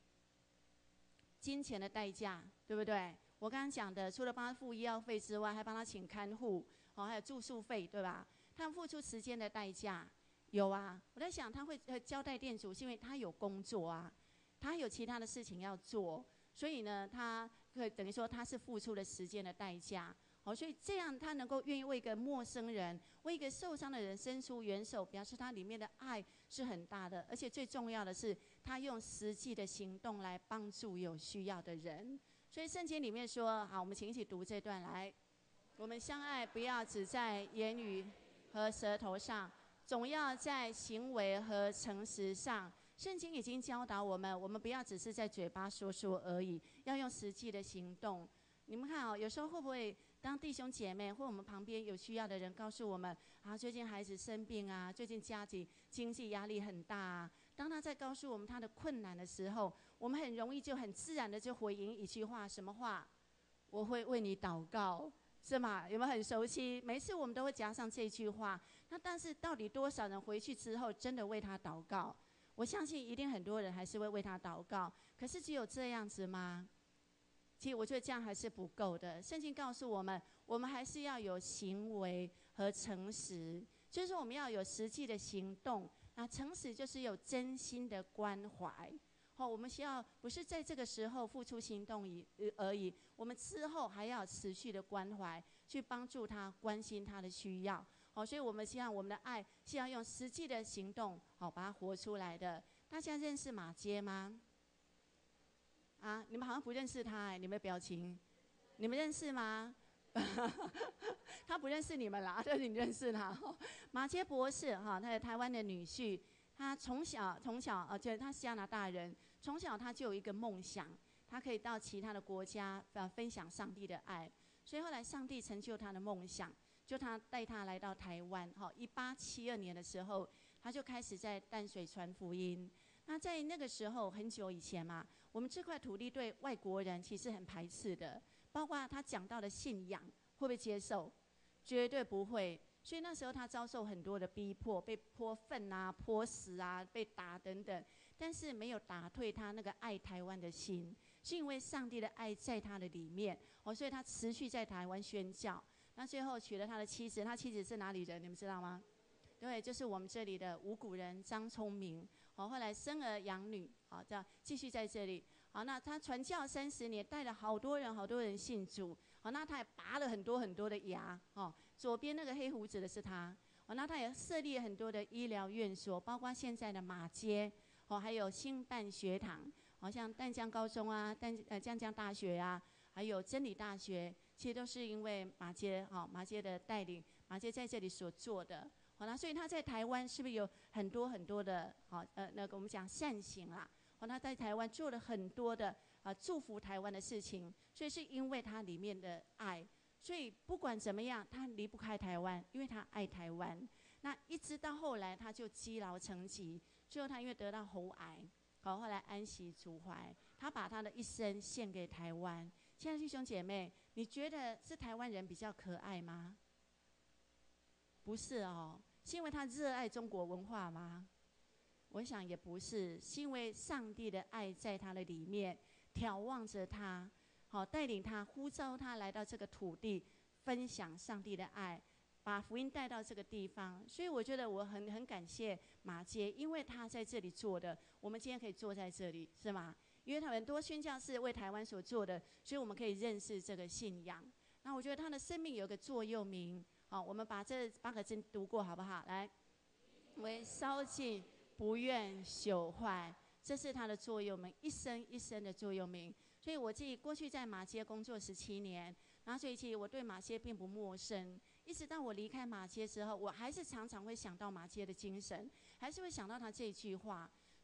金钱的代价，对不对？我刚刚讲的，除了帮他付医药费之外，还帮他请看护，还有住宿费，对吧？他付出时间的代价，有啊。我在想，他会交代店主，是因为他有工作啊，他有其他的事情要做，所以呢，他等于说他是付出了时间的代价。所以这样他能够愿意为一个陌生人、为一个受伤的人伸出援手，表示他里面的爱是很大的。而且最重要的是，他用实际的行动来帮助有需要的人。所以圣经里面说，好，我们请一起读这段来。我们相爱，不要只在言语和舌头上，总要在行为和诚实上。圣经已经教导我们，我们不要只是在嘴巴说说而已，要用实际的行动。你们看有时候会不会当弟兄姐妹或我们旁边有需要的人告诉我们最近孩子生病啊，最近家庭经济压力很大啊，当他在告诉我们他的困难的时候，我们很容易就很自然的就回应一句话，什么话？我会为你祷告，是吗？有没有很熟悉？每次我们都会加上这句话。那但是到底多少人回去之后真的为他祷告？我相信一定很多人还是会为他祷告。可是只有这样子吗？其实我觉得这样还是不够的。圣经告诉我们，我们还是要有行为和诚实，就是说我们要有实际的行动。那诚实就是有真心的关怀。我们需要不是在这个时候付出行动而已，我们之后还要持续的关怀，去帮助他，关心他的需要。所以我们希望我们的爱是要用实际的行动，把它活出来的。大家认识马街吗？你们好像不认识他你们的表情，你们认识吗？他不认识你们啦，但是你认识他。马偕博士他是台湾的女婿，他从小就是他是加拿大人，从小他就有一个梦想，他可以到其他的国家分享上帝的爱，所以后来上帝成就他的梦想，就他带他来到台湾。1872年的时候，他就开始在淡水传福音。那在那个时候很久以前嘛，我们这块土地对外国人其实很排斥的，包括他讲到的信仰会不会接受？绝对不会。所以那时候他遭受很多的逼迫，被泼粪啊、泼屎啊、被打等等，但是没有打退他那个爱台湾的心，是因为上帝的爱在他的里面所以他持续在台湾宣教。那最后娶了他的妻子，他妻子是哪里人？你们知道吗？对，就是我们这里的五股人张聪明。后来生儿养女，这样继续在这里。那他传教30年，带了好多人信主。那他也拔了很多的牙。左边那个黑胡子的是他。那他也设立很多的医疗院所，包括现在的马街，还有新办学堂，像淡江高中啊、江江大学啊，还有真理大学，其实都是因为马街的带领，马街在这里所做的。那所以他在台湾是不是有很多的那个我们讲善行啦？他在台湾做了很多的祝福台湾的事情，所以是因为他里面的爱，所以不管怎么样，他离不开台湾，因为他爱台湾。那一直到后来，他就积劳成疾，最后他因为得到喉癌，后来安息主怀，他把他的一生献给台湾。亲爱的弟兄姐妹，你觉得是台湾人比较可爱吗？不是是因为他热爱中国文化吗？我想也不是，是因为上帝的爱在他的里面，眺望着他，带领他，呼召他来到这个土地，分享上帝的爱，把福音带到这个地方。所以我觉得我很感谢马街，因为他在这里做的，我们今天可以坐在这里，是吗？因为他很多宣教士为台湾所做的，所以我们可以认识这个信仰。那我觉得他的生命有个座右铭。我们把这8个字读过好不好？来，为烧尽不愿朽坏，这是他的座右铭，一生一生的座右铭。所以我自己过去在马街工作17年，然后所以其实我对马街并不陌生。一直到我离开马街之后，我还是常常会想到马街的精神，还是会想到他这句话。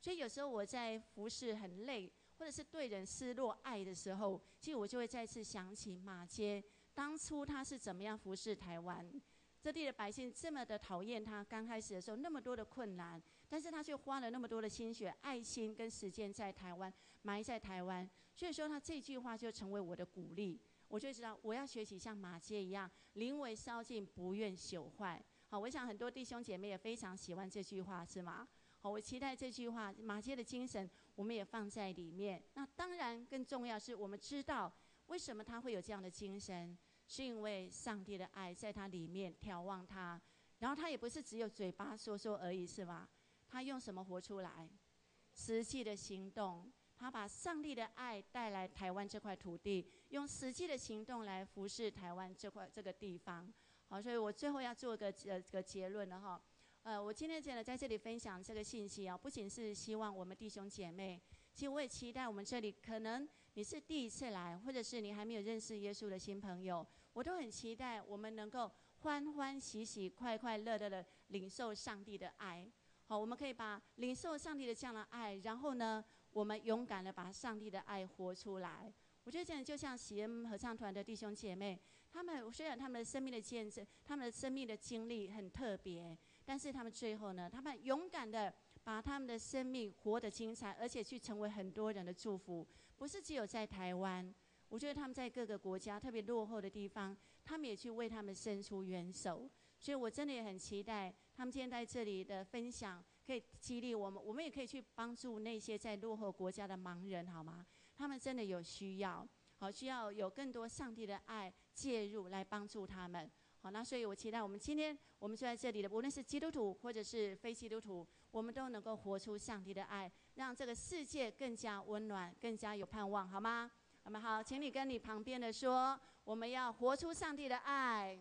所以有时候我在服侍很累，或者是对人失落爱的时候，其实我就会再次想起马偕当初他是怎么样服侍台湾。这地的百姓这么的讨厌他，刚开始的时候那么多的困难，但是他却花了那么多的心血、爱心跟时间在台湾，埋在台湾。所以说他这句话就成为我的鼓励，我就知道我要学习像马偕一样，临危烧尽，不愿朽坏。好，我想很多弟兄姐妹也非常喜欢这句话，是吗？好，我期待这句话马偕的精神，我们也放在里面。那当然更重要是我们知道为什么他会有这样的精神。是因为上帝的爱在他里面眺望他，然后他也不是只有嘴巴说说而已，是吧？他用什么活出来？实际的行动。他把上帝的爱带来台湾这块土地，用实际的行动来服侍台湾这个地方。好，所以我最后要做个结论了哈。我今天真的在这里分享这个信息啊，不仅是希望我们弟兄姐妹，其实我也期待我们这里可能你是第一次来，或者是你还没有认识耶稣的新朋友，我都很期待我们能够欢欢喜喜、快快乐乐的领受上帝的爱。好，我们可以把领受上帝的这样的爱，然后呢，我们勇敢的把上帝的爱活出来。我觉得这样就像喜恩合唱团的弟兄姐妹，他们虽然他们的生命的见证、他们的生命的经历很特别，但是他们最后呢，他们勇敢的把他们的生命活得精彩，而且去成为很多人的祝福。不是只有在台湾，我觉得他们在各个国家，特别落后的地方，他们也去为他们伸出援手。所以我真的也很期待他们今天在这里的分享，可以激励我们，我们也可以去帮助那些在落后国家的盲人，好吗？他们真的有需要，好，需要有更多上帝的爱介入来帮助他们。好，那所以我期待我们今天我们就在这里的，无论是基督徒或者是非基督徒，我们都能够活出上帝的爱，让这个世界更加温暖，更加有盼望，好吗？我们好，请你跟你旁边的说，我们要活出上帝的爱。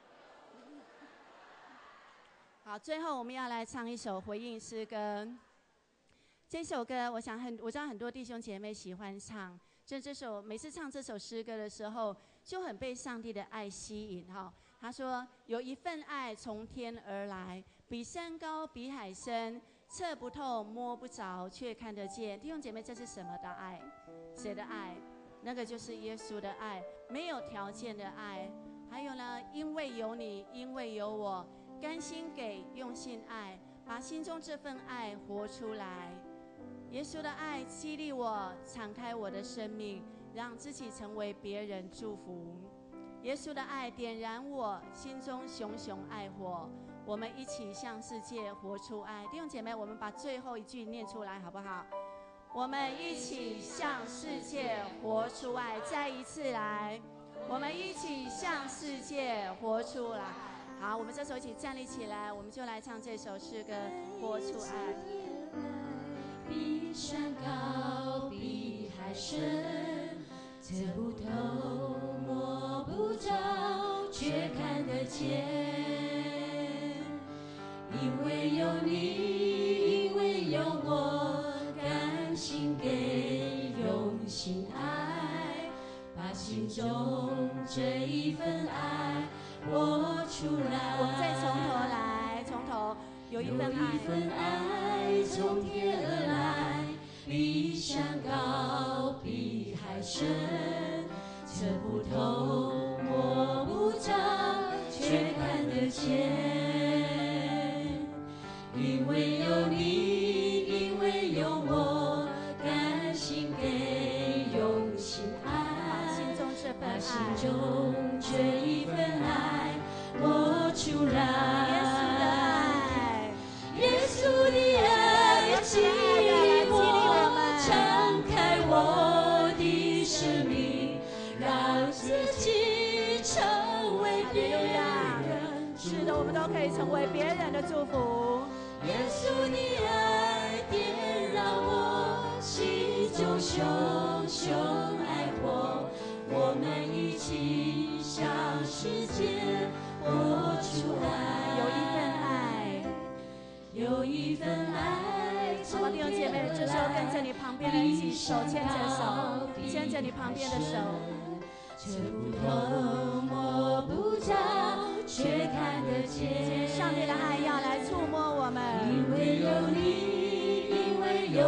好，最后我们要来唱一首回应诗歌。这首歌，我知道很多弟兄姐妹喜欢唱，就每次唱这首诗歌的时候，就很被上帝的爱吸引哈。他说：“有一份爱从天而来，比山高，比海深，测不透，摸不着，却看得见。”弟兄姐妹，这是什么的爱？谁的爱？那个就是耶稣的爱，没有条件的爱。还有呢，因为有你，因为有我，甘心给，用心爱，把心中这份爱活出来。耶稣的爱激励我，敞开我的生命，让自己成为别人祝福。耶稣的爱点燃我心中熊熊爱火，我们一起向世界活出爱。弟兄姐妹，我们把最后一句念出来好不好？我们一起向世界活出爱。再一次来，我们一起向世界活出来。好，我们这时候一起站立起来，我们就来唱这首诗歌《活出爱》。 比山高，比海深，测不透，摸不着，却看得见。因为有你，因为有我，甘心给，用心爱，把心中这一份爱活出来。 我们再从头来，从头。有一份爱从天而来，比山高，比海深，测不透，摸不着，却看得见。因为有你，因为有我，甘心给，用心爱，把心中这一份爱活出来。耶稣的爱激励我，敞开我的生命，让自己成为别人。 是的，我们都可以成为别人的祝福。 耶稣的爱点燃我心中熊熊爱火，我们一起向世界活出爱。有一份爱， 好吧，弟兄姐妹，这时候跟着你旁边的人一起手牵着手，牵着你旁边的手。 测不透，摸不着，却看得见。 上帝的爱要来触摸我们。 因为有你，因为有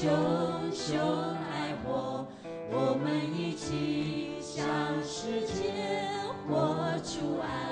熊熊爱火，我们一起向世界活出爱。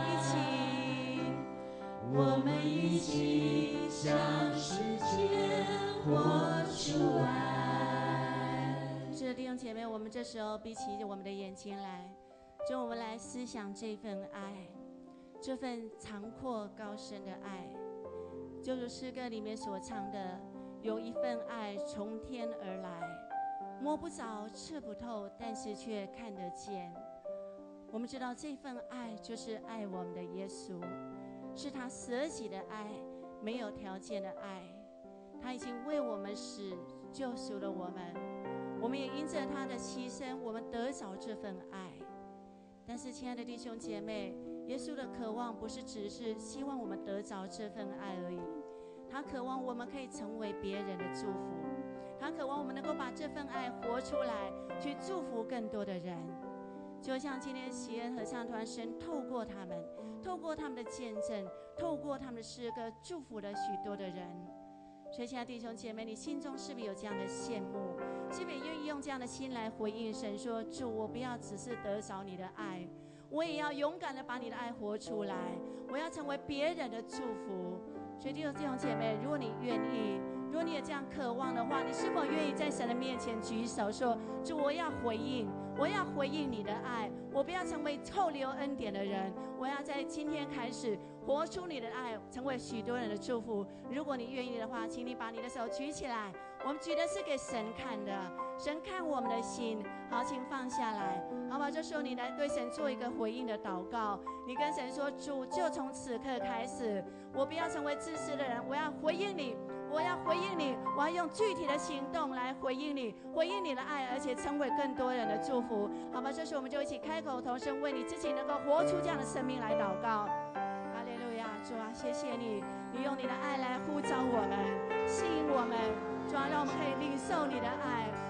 我们一起向世界活出爱。 是的，弟兄姐妹，我们这时候闭起我们的眼睛来，就我们来思想这份爱，这份长阔高深的爱，就如诗歌里面所唱的，有一份爱从天而来，摸不着测不透，但是却看得见。我们知道这份爱就是爱我们的耶稣，是他舍己的爱，没有条件的爱，他已经为我们死，救赎了我们，我们也因着他的牺牲，我们得着这份爱。但是亲爱的弟兄姐妹，耶稣的渴望不是只是希望我们得着这份爱而已，他渴望我们可以成为别人的祝福，他渴望我们能够把这份爱活出来，去祝福更多的人。就像今天喜恩合唱团，神透过他们的见证，透过他们的诗歌，祝福了许多的人。所以亲爱的弟兄姐妹，你心中是不是有这样的羡慕？是不是愿意用这样的心来回应神，说主，我不要只是得着你的爱，我也要勇敢的把你的爱活出来，我要成为别人的祝福。所以弟兄姐妹，如果你愿意，如果你也这样渴望的话，你是否愿意在神的面前举手说，主，我要回应，我要回应你的爱，我不要成为扣留恩典的人，我要在今天开始活出你的爱，成为许多人的祝福。如果你愿意的话，请你把你的手举起来，我们举的是给神看的，神看我们的心。好，请放下来，好吧？这时候你来对神做一个回应的祷告，你跟神说，主，就从此刻开始，我不要成为自私的人，我要回应你，我要回应你，我要用具体的行动来回应你，回应你的爱，而且成为更多人的祝福。好吧，这时候我们就一起开口同声，为你自己能够活出这样的生命来祷告。哈利路亚，主啊，谢谢你，你用你的爱来呼召我们，吸引我们，主啊，让我们可以领受你的爱，